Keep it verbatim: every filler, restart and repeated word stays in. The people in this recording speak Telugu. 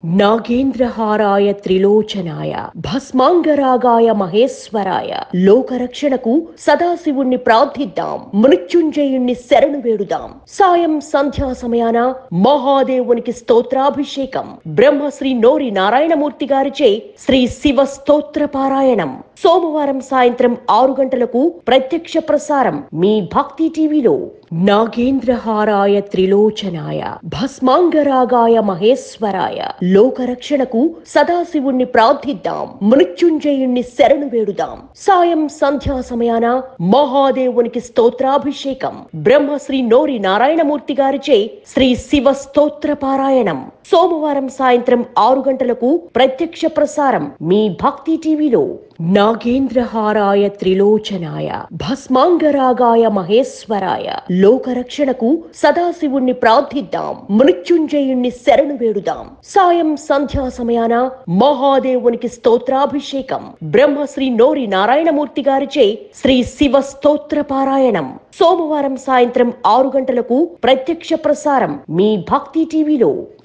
నాగేంద్రహారాయ త్రిలోచనాయ భస్మాంగరాగాయ మహేశ్వరాయ లోకరక్షణకు సదాశివుణ్ణి ప్రార్థిద్దాం. మృత్యుంజయుణ్ణి శరణు వేడుదాం. సాయం సంధ్యా సమయాన మహాదేవునికి స్తోత్రాభిషేకం. బ్రహ్మశ్రీ నోరి నారాయణమూర్తి గారిచే శ్రీ శివ స్తోత్ర పారాయణం సోమవారం సాయంత్రం ఆరు గంటలకు ప్రత్యక్ష ప్రసారం మీ భక్తి టీవీలో. నాగేంద్రహారాయ త్రిలోచనాయ భస్మాంగరాగాయ మహేశ్వరాయ లోకరక్షణకు సదాశివుణ్ణి ప్రార్థిద్దాం. మృత్యుంజయుణ్ణి శరణు వేడుదాం. సాయం సంధ్యా సమయాన మహాదేవునికి స్తోత్రాభిషేకం. బ్రహ్మశ్రీ నోరి నారాయణమూర్తి గారిచే శ్రీ శివ స్తోత్ర పారాయణం సోమవారం సాయంత్రం ఆరు గంటలకు ప్రత్యక్ష ప్రసారం మీ భక్తి టీవీలో. నాగేంద్రహారాయ త్రిలోచనాయ భస్మాంగరాగాయ మహేశ్వరాయ లోకరక్షణకు సదాశివుణ్ణి ప్రార్థిద్దాం. మృత్యుంజయుణ్ణి శరణు వేడుదాం. సాయం సంధ్యా సమయాన మహాదేవునికి స్తోత్రాభిషేకం. బ్రహ్మశ్రీ నోరి నారాయణమూర్తి గారిచే శ్రీ శివ స్తోత్ర పారాయణం సోమవారం సాయంత్రం ఆరు గంటలకు ప్రత్యక్ష ప్రసారం మీ భక్తి టీవీలో.